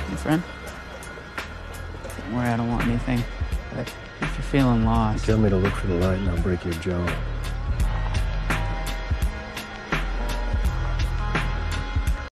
My friend? Don't worry, I don't want anything. But if you're feeling lost... Tell me to look for the light and I'll break your jaw.